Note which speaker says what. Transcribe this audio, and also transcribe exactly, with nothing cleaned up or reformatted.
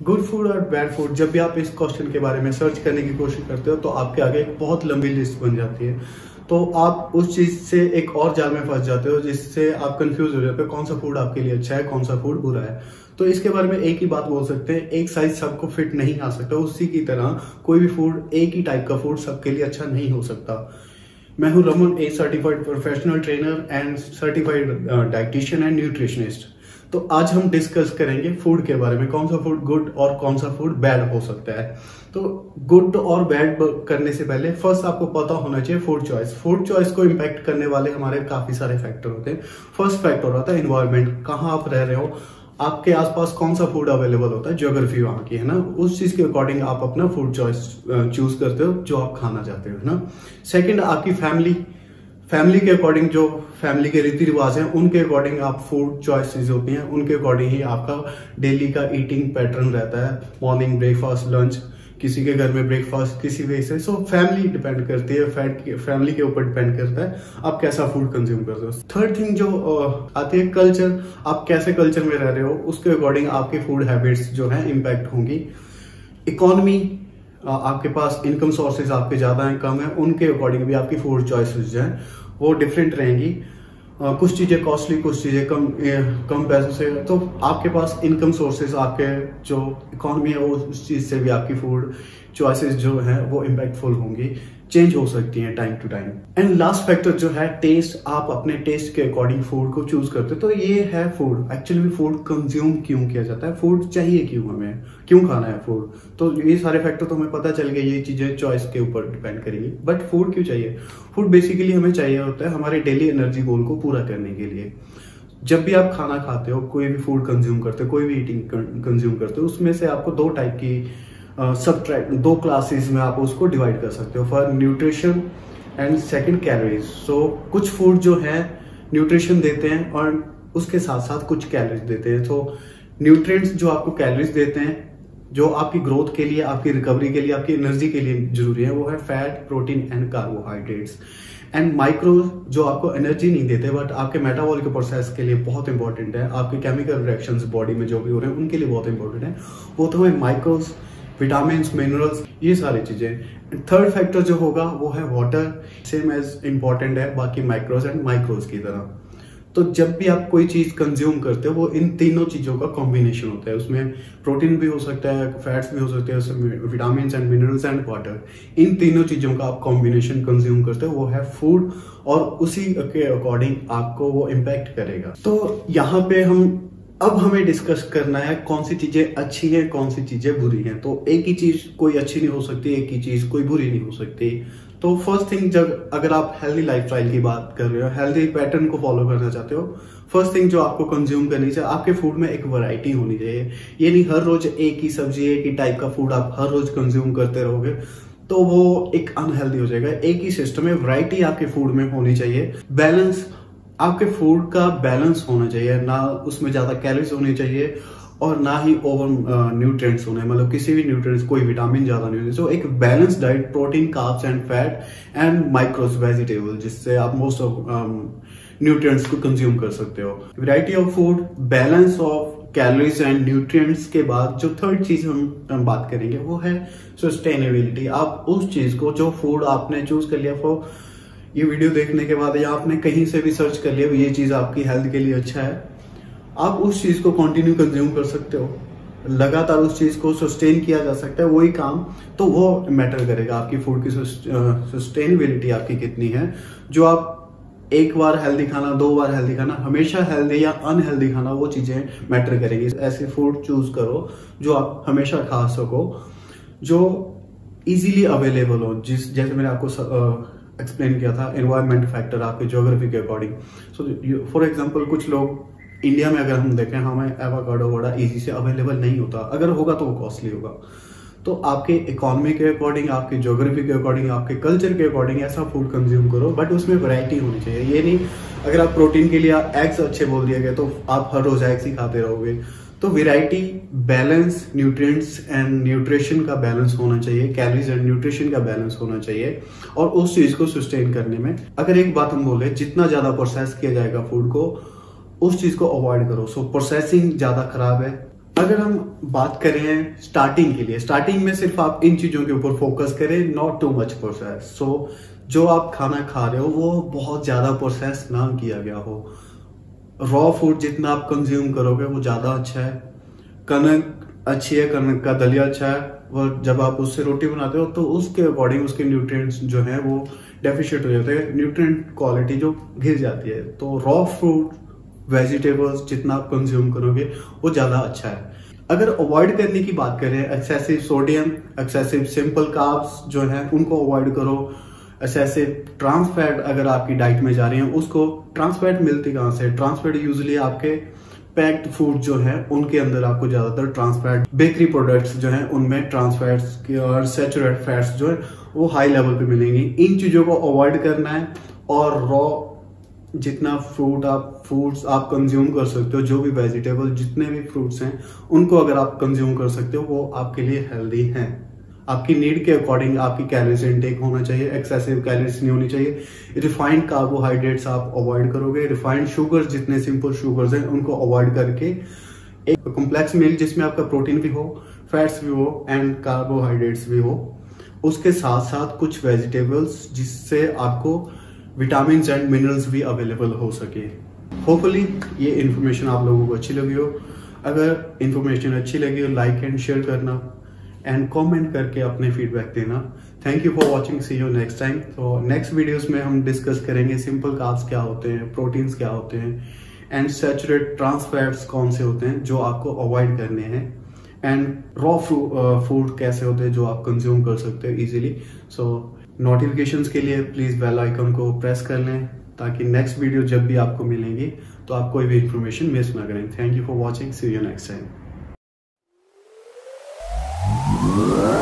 Speaker 1: Good food और bad food, जब भी आप इस क्वेश्चन के बारे में सर्च करने की कोशिश करते हो तो आपके आगे एक बहुत लंबी लिस्ट बन जाती है। तो आप उस चीज़ से एक और जाल में फंस जाते हो जिससे आप कंफ्यूज हो जाते हो कौन सा फूड आपके लिए अच्छा है, कौन सा फूड बुरा है। तो इसके बारे में एक ही बात बोल सकते हैं, एक साइज सबको फिट नहीं आ सकता। उसी की तरह कोई भी फूड, एक ही टाइप का फूड सबके लिए अच्छा नहीं हो सकता। मैं हूं Raman, a certified professional trainer and certified dietitian and nutritionist. तो आज हम डिस्कस करेंगे फूड के बारे में, कौन सा फूड गुड और कौन सा फूड बैड हो सकता है। तो गुड और बैड करने से पहले फर्स्ट आपको पता होना चाहिए फूड चॉइस। फूड चॉइस को इम्पैक्ट करने वाले हमारे काफी सारे फैक्टर होते हैं। फर्स्ट फैक्टर होता है एनवायरनमेंट, कहाँ आप रह रहे हो, आपके आसपास कौन सा फूड अवेलेबल होता है, ज्योग्राफी वहाँ की है ना, उस चीज के अकॉर्डिंग आप अपना फूड चॉइस चूज करते हो जो आप खाना चाहते हो, है ना। सेकंड, आपकी फैमिली फैमिली के अकॉर्डिंग, जो फैमिली के रीति रिवाज हैं उनके अकॉर्डिंग आप फूड चॉइसेस होती हैं, उनके अकॉर्डिंग ही आपका डेली का ईटिंग पैटर्न रहता है। मॉर्निंग ब्रेकफास्ट, लंच, किसी के घर में ब्रेकफास्ट, किसी वे से। सो फैमिली डिपेंड करती है, फैट फैमिली के ऊपर डिपेंड करता है आप कैसा फूड कंज्यूम करते हो। थर्ड थिंग जो आती है कल्चर, आप कैसे कल्चर में रह रहे हो उसके अकॉर्डिंग आपके फूड हैबिट्स जो है इम्पैक्ट होंगी। इकोनॉमी, आपके पास इनकम सोर्सेज आपके ज्यादा हैं कम है, उनके अकॉर्डिंग भी आपकी फूड चॉइसेस जो है वो डिफरेंट रहेंगी। uh, कुछ चीजें कॉस्टली, कुछ चीजें कम कम पैसों से। तो आपके पास इनकम सोर्सेज, आपके जो इकोनॉमी है वो उस चीज से भी आपकी फूड चॉइसेस जो है वो इम्पैक्टफुल होंगी, चेंज हो सकती हैं time to time. And last factor जो है टेस्ट, आप अपने टेस्ट के अकॉर्डिंग फूड को चूज करते हो। तो ये है फूड। एक्चुअली फूड कंज्यूम क्यों किया जाता है, फूड चाहिए क्यों, हमें क्यों खाना है फूड। तो ये सारे फैक्टर तो हमें पता चल गए, ये चीजें चॉइस के ऊपर डिपेंड करेंगी। बट फूड क्यों चाहिए? फूड बेसिकली हमें चाहिए होता है हमारे डेली एनर्जी गोल को पूरा करने के लिए। जब भी आप खाना खाते हो, कोई भी फूड कंज्यूम करते हो, कोई भी ईटिंग कंज्यूम करते हो, उसमें से आपको दो टाइप की सब्ट्रैक्ट uh, दो क्लासेस में आप उसको डिवाइड कर सकते हो, for nutrition and second calories. So कुछ फूड जो है न्यूट्रिशन देते हैं और उसके साथ साथ कुछ कैलोरीज देते हैं। तो न्यूट्रिएंट्स जो आपको कैलोरीज देते हैं, जो आपकी ग्रोथ के लिए, आपकी रिकवरी के लिए, आपकी एनर्जी के लिए जरूरी है, वो है fat, protein and carbohydrates. And micro जो आपको एनर्जी नहीं देते बट आपके मेटाबॉलिक प्रोसेस के लिए बहुत इंपॉर्टेंट है, आपके केमिकल रिएक्शंस बॉडी में जो भी हो रहे हैं उनके लिए बहुत इंपॉर्टेंट है, वो तो है माइक्रोस, विटामिन, मिनरल्स, ये सारी चीजें। थर्ड फैक्टर जो होगा वो है वाटर, सेम एज इंपॉर्टेंट है बाकी माइक्रोज एंड माइक्रोज की तरह। तो जब भी आप कोई चीज कंज्यूम करते हो वो इन तीनों चीजों का कॉम्बिनेशन होता है। उसमें प्रोटीन भी हो सकता है, फैट्स भी हो सकते हैं, उसमें vitamin and minerals and water, इन तीनों चीजों का आप कॉम्बिनेशन कंज्यूम करते हो, वो है फूड, और उसी के अकॉर्डिंग आपको वो इम्पैक्ट करेगा। तो यहाँ पे हम अब हमें डिस्कस करना है कौन सी चीजें अच्छी हैं, कौन सी चीजें बुरी हैं। तो एक ही चीज कोई अच्छी नहीं हो सकती, एक ही चीज कोई बुरी नहीं हो सकती। तो फर्स्ट थिंग, जब अगर आप हेल्दी लाइफस्टाइल की बात कर रहे हो, हेल्दी पैटर्न को फॉलो करना चाहते हो, फर्स्ट थिंग जो आपको कंज्यूम करनी चाहिए, आपके फूड में एक वैरायटी होनी चाहिए। ये नहीं हर रोज एक ही सब्जी, एक ही टाइप का फूड आप हर रोज कंज्यूम करते रहोगे तो वो एक अनहेल्दी हो जाएगा। एक ही सिस्टम में वैरायटी आपके फूड में होनी चाहिए। बैलेंस, आपके फूड का बैलेंस होना चाहिए, ना उसमें ज्यादा कैलोरीज होनी चाहिए और ना ही ओवर न्यूट्रिएंट्स होने, मतलब किसी भी न्यूट्रिएंट्स, कोई विटामिन ज्यादा नहीं होने। सो एक balance diet, protein, carbs and fat and micros, vegetable, जिससे आप मोस्ट ऑफ न्यूट्रिएंट्स को कंज्यूम कर सकते हो। Variety of food, balance of calories and nutrients के बाद जो थर्ड चीज हम, हम बात करेंगे वो है सस्टेनेबिलिटी। आप उस चीज को, जो फूड आपने चूज कर लिया, फॉर ये वीडियो देखने के बाद या आपने कहीं से भी सर्च कर लिया ये चीज आपकी हेल्थ के लिए अच्छा है, आप उस चीज को कंटिन्यू कंज्यूम कर सकते हो, लगातार उस चीज को सस्टेन किया जा सकता है, वही काम। तो वो मैटर करेगा आपकी फूड की सस्टेनेबिलिटी आपकी कितनी है। जो आप एक बार हेल्दी खाना, दो बार हेल्दी खाना, हमेशा हेल्दी या अनहेल्दी खाना, वो चीजें मैटर करेंगी। ऐसे फूड चूज करो जो आप हमेशा खा सको, जो इजीली अवेलेबल हो, जिस जैसे मैंने आपको एक्सप्लेन किया था, एनवायरमेंट फैक्टर, आपके ज्योग्राफी के अकॉर्डिंग। सो फॉर एग्जांपल कुछ लोग इंडिया में अगर हम देखें, हमें एवोकाडो बड़ा इजी से अवेलेबल नहीं होता, अगर होगा तो वो कॉस्टली होगा। तो आपके इकोनॉमी के अकॉर्डिंग, आपके ज्योग्राफी के अकॉर्डिंग, आपके कल्चर के अकॉर्डिंग ऐसा फूड कंज्यूम करो, बट उसमें वैरायटी होनी चाहिए। ये नहीं अगर आप प्रोटीन के लिए एग्स अच्छे बोल दिया गया तो आप हर रोज एग्स ही खाते रहोगे। तो variety, balance, nutrients and nutrition का बैलेंस होना चाहिए, कैलोरीज एंड न्यूट्रिशन का बैलेंस होना चाहिए, और उस चीज को सस्टेन करने में अगर एक बात हम बोले, जितना ज्यादा प्रोसेस किया जाएगा फूड को, उस चीज को अवॉइड करो। सो प्रोसेसिंग ज्यादा खराब है। अगर हम बात करें स्टार्टिंग के लिए, स्टार्टिंग में सिर्फ आप इन चीजों के ऊपर फोकस करें, not too much process. So जो आप खाना खा रहे हो वो बहुत ज्यादा प्रोसेस ना किया गया हो। रॉ फूड जितना आप कंज्यूम करोगे वो ज्यादा अच्छा है। कनक अच्छी है, कनक का दलिया अच्छा है, और जब आप उससे रोटी बनाते हो तो उसके अकॉर्डिंग उसके न्यूट्रिएंट्स जो हैं वो डेफिशिएंट हो जाते हैं, न्यूट्रिएंट क्वालिटी जो गिर जाती है। तो रॉ फूड वेजिटेबल्स जितना आप कंज्यूम करोगे वो ज्यादा अच्छा है। अगर अवॉइड करने की बात करें, excessive sodium, excessive simple carbs जो हैं उनको अवॉइड करो। एक्सेसिव ट्रांस फैट अगर आपकी डाइट में जा रही है, उसको ट्रांस फैट मिलती कहाँ से? ट्रांस फैट यूजुअली आपके पैक्ड फूड जो है उनके अंदर आपको ज्यादातर ट्रांस फैट, बेकरी प्रोडक्ट्स जो हैं उनमें ट्रांस फैट्स और सैचुरेटेड फैट्स जो है वो हाई लेवल पे मिलेंगी। इन चीजों को अवॉइड करना है, और रॉ जितना फ्रूट आप फ्रूट्स आप कंज्यूम कर सकते हो, जो भी वेजिटेबल जितने भी फ्रूट्स हैं उनको अगर आप कंज्यूम कर सकते हो वो आपके लिए हेल्दी हैं। आपकी नीड के अकॉर्डिंग आपकी कैलोरीज इनटेक होना चाहिए, एक्सेसिव कैलोरीज नहीं होनी चाहिए। रिफाइंड कार्बोहाइड्रेट्स आप अवॉइड करोगे, रिफाइंड शुगर्स जितने सिंपल शुगर्स हैं उनको अवॉइड करके एक कॉम्प्लेक्स मील जिसमें आपका प्रोटीन भी हो, फैट्स भी हो एंड कार्बोहाइड्रेट्स भी हो, उसके साथ साथ कुछ वेजिटेबल्स जिससे आपको विटामिन एंड मिनरल्स भी अवेलेबल हो सके। होपफुली ये इन्फॉर्मेशन आप लोगों को अच्छी लगी हो। अगर इन्फॉर्मेशन अच्छी लगी हो, लाइक एंड शेयर करना एंड कमेंट करके अपने फीडबैक देना। Thank you for watching, see you next time. तो नेक्स्ट वीडियोस में हम डिस्कस करेंगे सिंपल कार्ब्स क्या होते हैं, प्रोटीन्स क्या होते हैं, एंड सैचुरेटेड ट्रांस फैट्स कौन से होते हैं जो आपको अवॉइड करने हैं, एंड रॉ फूड कैसे होते हैं जो आप कंज्यूम कर सकते हो इजीली। सो नोटिफिकेशंस के लिए प्लीज बेल आइकन को प्रेस कर लें ताकि नेक्स्ट वीडियो जब भी आपको मिलेंगी तो आप कोई भी इंफॉर्मेशन मिस ना करें। Thank you for watching, see you next time.